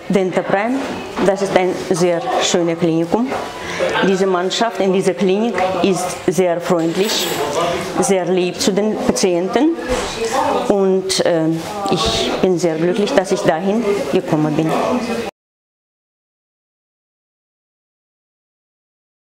Dentaprime, das ist ein sehr schönes Klinikum. Diese Mannschaft in dieser Klinik ist sehr freundlich, sehr lieb zu den Patienten und ich bin sehr glücklich, dass ich dahin gekommen bin.